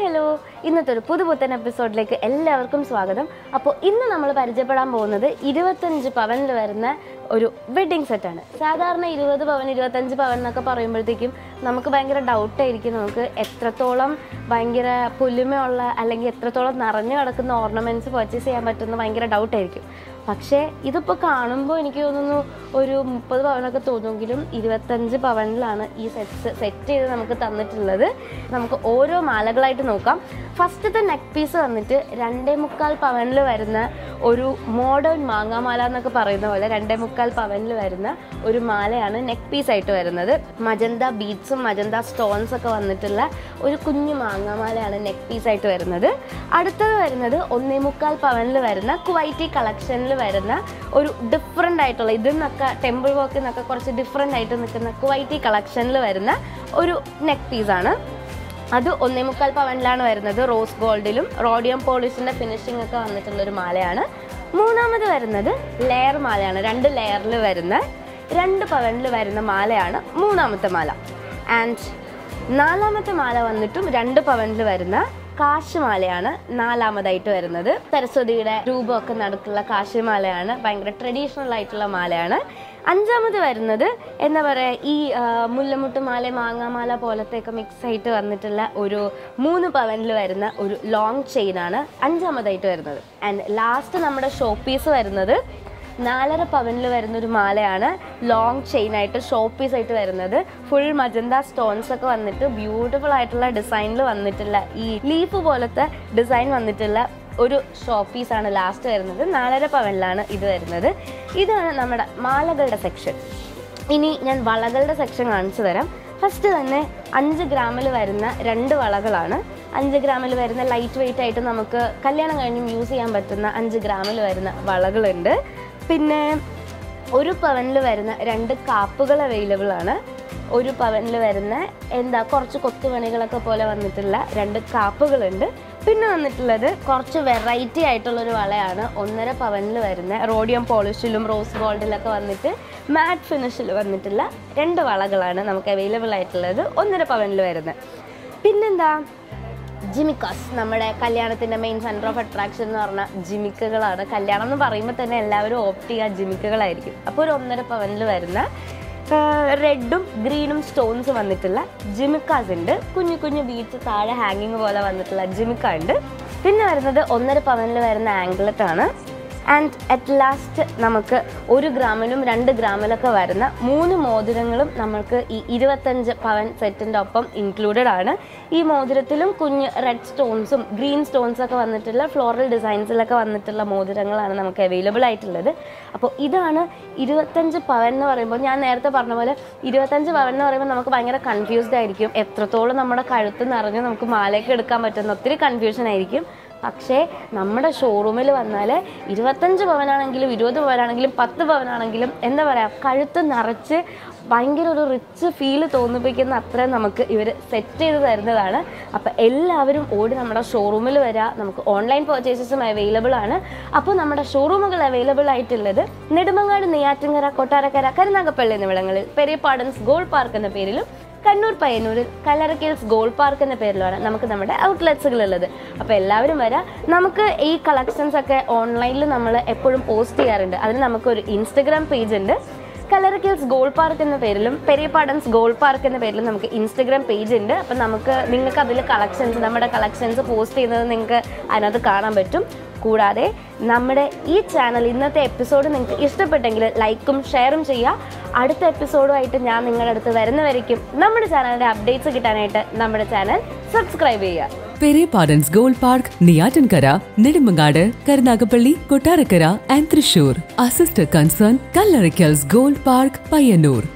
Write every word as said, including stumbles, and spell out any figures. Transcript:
Hello ഇന്നത്തെ ഒരു പുതുപുത്തൻ എപ്പിസോഡിലേക്ക് എല്ലാവർക്കും സ്വാഗതം. അപ്പോൾ ഇന്ന് നമ്മൾ പരിചയപ്പെടാൻ പോകുന്നത് ഇരുപത്തഞ്ച് പവനിൽ വരുന്ന ഒരു വെഡ്ഡിങ് സെറ്റാണ്. സാധാരണ ഇരുപത് പവൻ ഇരുപത്തഞ്ച് പവൻ എന്നൊക്കെ പറയുമ്പോഴത്തേക്കും നമുക്ക് ഭയങ്കര ഡൗട്ടായിരിക്കും, നമുക്ക് എത്രത്തോളം ഭയങ്കര പുലിമയുള്ള അല്ലെങ്കിൽ എത്രത്തോളം നിറഞ്ഞു കിടക്കുന്ന ഓർണമെൻറ്റ്സ് പർച്ചേസ് ചെയ്യാൻ പറ്റുന്ന ഭയങ്കര ഡൗട്ടായിരിക്കും. പക്ഷേ ഇതിപ്പോൾ കാണുമ്പോൾ എനിക്ക് തോന്നുന്നു ഒരു മുപ്പത് പവനൊക്കെ തോന്നുമെങ്കിലും ഇരുപത്തഞ്ച് പവനിലാണ് ഈ സെറ്റ് സെറ്റ് ചെയ്ത് നമുക്ക് തന്നിട്ടുള്ളത്. നമുക്ക് ഓരോ മാലകളായിട്ട് നോക്കാം. ഫസ്റ്റത്തെ നെക്ക് പീസ് വന്നിട്ട് രണ്ടേ മുക്കാൽ പവനിൽ വരുന്ന ഒരു മോഡേൺ മാങ്ങാമാല എന്നൊക്കെ പറയുന്ന പോലെ രണ്ടേ മുക്കാൽ പവനിൽ വരുന്ന ഒരു മാലയാണ് നെക്ക് പീസായിട്ട് വരുന്നത്. മജന്ത ബീഡ്സും മജന്ത സ്റ്റോൺസ് ഒക്കെ വന്നിട്ടുള്ള ഒരു കുഞ്ഞു മാങ്ങാമാലയാണ് നെക്ക് പീസായിട്ട് വരുന്നത്. അടുത്തത് വരുന്നത് ഒന്നേ മുക്കാൽ പവനിൽ വരുന്ന കുവൈറ്റി കളക്ഷനിൽ വരുന്ന ഒരു ഡിഫറെൻ്റ് ആയിട്ടുള്ള ഇതിൽ നിന്നൊക്കെ ടെമ്പിൾ വർക്കിൽ നിന്നൊക്കെ കുറച്ച് ഡിഫറെൻ്റ് ആയിട്ട് നിൽക്കുന്ന കുവൈറ്റി കളക്ഷനിൽ വരുന്ന ഒരു നെക്ക് പീസാണ്. അത് ഒന്നേ മുക്കാൽ പവനിലാണ് വരുന്നത്. റോസ് ഗോൾഡിലും റോഡിയം പോളിഷിൻ്റെ ഫിനിഷിംഗ് ഒക്കെ വന്നിട്ടുള്ളൊരു മാലയാണ്. മൂന്നാമത് വരുന്നത് ലെയർ മാലയാണ്. രണ്ട് ലെയറിൽ വരുന്ന രണ്ട് പവനിൽ വരുന്ന മാലയാണ് മൂന്നാമത്തെ മാല. ആൻഡ് നാലാമത്തെ മാല വന്നിട്ടും രണ്ട് പവനിൽ വരുന്ന കാശുമാലയാണ് നാലാമതായിട്ട് വരുന്നത്. സരസ്വതിയുടെ രൂപമൊക്കെ നടക്കുള്ള കാശുമാലയാണ്. ഭയങ്കര ട്രഡീഷണൽ ആയിട്ടുള്ള മാലയാണ്. അഞ്ചാമത് വരുന്നത് എന്താ പറയുക, ഈ മുല്ലമുട്ട് മാല മാങ്ങാമാല പോലത്തെയൊക്കെ മിക്സ് ആയിട്ട് വന്നിട്ടുള്ള ഒരു മൂന്ന് പവനിൽ വരുന്ന ഒരു ലോങ് ചെയിനാണ് അഞ്ചാമതായിട്ട് വരുന്നത്. ആൻഡ് ലാസ്റ്റ് നമ്മുടെ ഷോ പീസ് വരുന്നത് നാലര പവനിൽ വരുന്നൊരു മാലയാണ്. ലോങ് ചെയിനായിട്ട് ഷോ പീസായിട്ട് വരുന്നത്. ഫുൾ മജന്ത സ്റ്റോൺസ് ഒക്കെ വന്നിട്ട് ബ്യൂട്ടിഫുൾ ആയിട്ടുള്ള ഡിസൈനിൽ വന്നിട്ടുള്ള ഈ ലീഫ് പോലത്തെ ഡിസൈൻ വന്നിട്ടുള്ള ഒരു ഷോ പീസാണ് ലാസ്റ്റ് വരുന്നത്. നാലര പവനിലാണ് ഇത് വരുന്നത്. ഇതാണ് നമ്മുടെ മാലകളുടെ സെക്ഷൻ. ഇനി ഞാൻ വളകളുടെ സെക്ഷൻ കാണിച്ചു തരാം. ഫസ്റ്റ് തന്നെ അഞ്ച് ഗ്രാമിൽ വരുന്ന രണ്ട് വളകളാണ്. അഞ്ച് ഗ്രാമിൽ വരുന്ന ലൈറ്റ് വെയിറ്റ് ആയിട്ട് നമുക്ക് കല്യാണം കഴിഞ്ഞും യൂസ് ചെയ്യാൻ പറ്റുന്ന അഞ്ച് ഗ്രാമിൽ വരുന്ന വളകളുണ്ട്. പിന്നെ ഒരു പവനിൽ വരുന്ന രണ്ട് കാപ്പുകൾ അവൈലബിൾ ആണ്. ഒരു പവനിൽ വരുന്ന എന്താ കുറച്ച് കൊത്തുപണികളൊക്കെ പോലെ വന്നിട്ടുള്ള രണ്ട് കാപ്പുകളുണ്ട്. പിന്നെ വന്നിട്ടുള്ളത് കുറച്ച് വെറൈറ്റി ആയിട്ടുള്ളൊരു വളയാണ്. ഒന്നര പവനിൽ വരുന്ന റോഡിയം പോളിഷിലും റോസ് ഗോൾഡിലൊക്കെ വന്നിട്ട് മാറ്റ് ഫിനിഷിൽ വന്നിട്ടുള്ള രണ്ട് വളകളാണ് നമുക്ക് അവൈലബിൾ ആയിട്ടുള്ളത് ഒന്നര പവനിൽ വരുന്നത്. പിന്നെന്താ ജിമിക്കാസ്. നമ്മുടെ കല്യാണത്തിൻ്റെ മെയിൻ സെൻറ്റർ ഓഫ് അട്രാക്ഷൻ എന്ന് പറഞ്ഞാൽ ജിമിക്കുകളാണ്. കല്യാണം എന്ന് പറയുമ്പോൾ തന്നെ എല്ലാവരും ഓപ്റ്റ് ചെയ്യുക ജിമിക്കുകളായിരിക്കും. അപ്പോൾ ഒരു ഒന്നര പവനിൽ വരുന്ന റെഡും ഗ്രീനും സ്റ്റോൺസ് വന്നിട്ടുള്ള ജിമിക്കാസ് ഉണ്ട്. കുഞ്ഞു കുഞ്ഞു ബീച്ച് താഴെ ഹാങ്ങിങ് പോലെ വന്നിട്ടുള്ള ജിമിക്ക ഉണ്ട്. പിന്നെ വരുന്നത് ഒന്നര പവനിൽ വരുന്ന ആംഗ്ലറ്റ് ആണ്. ആൻഡ് അറ്റ് ലാസ്റ്റ് നമുക്ക് ഒരു ഗ്രാമിലും രണ്ട് ഗ്രാമിലൊക്കെ വരുന്ന മൂന്ന് മോതിരങ്ങളും നമുക്ക് ഈ ഇരുപത്തഞ്ച് പവൻ സെറ്റിൻ്റെ ഒപ്പം ഇൻക്ലൂഡഡ് ആണ്. ഈ മോതിരത്തിലും കുഞ്ഞ് റെഡ് സ്റ്റോൺസും ഗ്രീൻ സ്റ്റോൺസൊക്കെ വന്നിട്ടുള്ള ഫ്ലോറൽ ഡിസൈൻസിലൊക്കെ വന്നിട്ടുള്ള മോതിരങ്ങളാണ് നമുക്ക് അവൈലബിൾ ആയിട്ടുള്ളത്. അപ്പോൾ ഇതാണ് ഇരുപത്തഞ്ച് പവൻ എന്ന് പറയുമ്പോൾ. ഞാൻ നേരത്തെ പറഞ്ഞ പോലെ ഇരുപത്തഞ്ച് പവൻ എന്ന് പറയുമ്പോൾ നമുക്ക് ഭയങ്കര കൺഫ്യൂസ്ഡ് ആയിരിക്കും. എത്രത്തോളം നമ്മുടെ കഴുത്ത് നിറഞ്ഞ് നമുക്ക് മാലയൊക്കെ എടുക്കാൻ പറ്റുന്ന ഒത്തിരി കൺഫ്യൂഷൻ ആയിരിക്കും. പക്ഷേ നമ്മുടെ ഷോറൂമിൽ വന്നാൽ ഇരുപത്തഞ്ച് പവനാണെങ്കിലും ഇരുപത് പവനാണെങ്കിലും പത്ത് പവനാണെങ്കിലും എന്താ പറയുക, കഴുത്ത് നിറച്ച് ഭയങ്കര ഒരു റിച്ച് ഫീല് തോന്നിപ്പിക്കുന്ന അത്രയും നമുക്ക് ഇവർ സെറ്റ് ചെയ്ത് തരുന്നതാണ്. അപ്പോൾ എല്ലാവരും ഓടി നമ്മുടെ ഷോറൂമിൽ വരിക. നമുക്ക് ഓൺലൈൻ പർച്ചേസസും അവൈലബിൾ ആണ്. അപ്പോൾ നമ്മുടെ ഷോറൂമുകൾ അവൈലബിൾ ആയിട്ടുള്ളത് നെടുമങ്ങാട്, നെയ്യാറ്റിങ്കര, കൊട്ടാരക്കര, കരുനാഗപ്പള്ളി എന്നിവിടങ്ങളിൽ പെരിയപ്പാടൻസ് ഗോൾഡ് പാർക്ക് എന്ന പേരിലും കണ്ണൂർ പയ്യന്നൂരിൽ കല്ലറക്കൽസ് ഗോൾഡ് പാർക്ക് എന്ന പേരിലാണ് നമുക്ക് നമ്മുടെ ഔട്ട്ലെറ്റ്സുകളുള്ളത്. അപ്പോൾ എല്ലാവരും വരാം. നമുക്ക് ഈ കളക്ഷൻസ് ഒക്കെ ഓൺലൈനിൽ നമ്മൾ എപ്പോഴും പോസ്റ്റ് ചെയ്യാറുണ്ട്. അതിന് നമുക്കൊരു ഇൻസ്റ്റഗ്രാം പേജ് ഉണ്ട്. കല്ലറക്കൽസ് ഗോൾഡ് പാർക്ക് എന്ന പേരിലും പെരിയപ്പാടൻസ് ഗോൾഡ് പാർക്ക് എന്ന പേരിലും നമുക്ക് ഇൻസ്റ്റഗ്രാം പേജ് ഉണ്ട്. അപ്പം നമുക്ക് നിങ്ങൾക്ക് അതിൽ കളക്ഷൻസ് നമ്മുടെ കളക്ഷൻസ് പോസ്റ്റ് ചെയ്യുന്നത് നിങ്ങൾക്ക് അതിനകത്ത് കാണാൻ പറ്റും. കൂടാതെ നമ്മുടെ ഈ ചാനൽ ഇന്നത്തെ എപ്പിസോഡ് നിങ്ങൾക്ക് ഇഷ്ടപ്പെട്ടെങ്കിൽ ലൈക്കും ഷെയറും ചെയ്യുക. അടുത്ത എപ്പിസോഡുമായിട്ട് ഞാൻ നിങ്ങളുടെ അടുത്ത് വരുന്നവരേക്കും നമ്മുടെ ചാനലിൻ്റെ അപ്ഡേറ്റ്സ് കിട്ടാനായിട്ട് നമ്മുടെ ചാനൽ സബ്സ്ക്രൈബ് ചെയ്യുക. Pereppadans Gold Park, Neyyattinkara, Nedumangad, Karunagappally, Kottarakkara and Thrissur. Our sister concern, Kallarackals Gold Park, Payyannur.